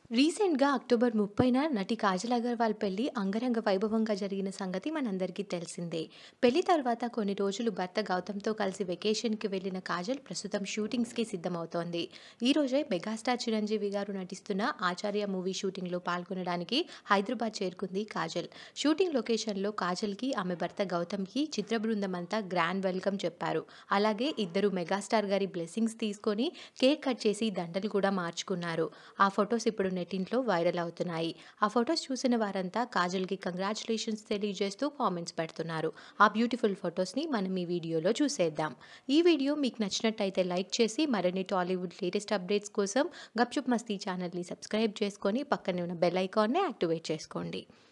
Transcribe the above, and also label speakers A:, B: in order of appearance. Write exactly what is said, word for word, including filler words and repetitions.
A: రీసెంట్‌గా అక్టోబర్ ముప్పైన నటి కాజల్ అగర్వాల్ పెళ్లి అంగరంగ వైభవంగా జరిగిన సంగతి మనందరికీ తెలిసిందే. పెళ్లి తర్వాత కొన్ని రోజులు భర్త గౌతమ్‌తో కలిసి వెకేషన్‌కి వెళ్లిన కాజల్ ప్రస్తుతం షూటింగ్స్‌కి సిద్ధమవుతోంది. ఈ రోజే మెగాస్టార్ చిరంజీవి గారు నటిస్తున్న 'ఆచార్య' మూవీ షూటింగ్‌లో పాల్గొనడానికి హైదరాబాద్ చేరుకుంది కాజల్. షూటింగ్ లొకేషన్‌లో కాజల్‌కి, ఆమె భర్త గౌతమ్‌కి చిత్ర బృందం అంతా గ్రాండ్ వెల్కమ్ చెప్పారు. అలాగే ఇద్దరు మెగాస్టార్ గారి బ్లెస్సింగ్స్ తీసుకొని కేక్ కట్ చేసి దండలు కూడా మార్చుకున్నారు. ఆ ఫొటోస్ ఇప్పుడు నెట్టింట్లో వైరల్ అవుతున్నాయి. ఆ ఫొటోస్ చూసిన వారంతా కాజల్‌కి కంగ్రాచ్యులేషన్స్ తెలియజేస్తూ కామెంట్స్ పెడుతున్నారు. ఆ బ్యూటిఫుల్ ఫొటోస్‌ని మనం ఈ వీడియోలో చూసేద్దాం. ఈ వీడియో మీకు నచ్చినట్టయితే లైక్ చేసి మరిన్ని టాలీవుడ్ లేటెస్ట్ అప్డేట్స్ కోసం గప్‌చుప్ మస్తీ ఛానల్‌ని సబ్స్క్రైబ్ చేసుకొని పక్కనే ఉన్న బెల్ ఐకాన్‌ని యాక్టివేట్ చేసుకోండి.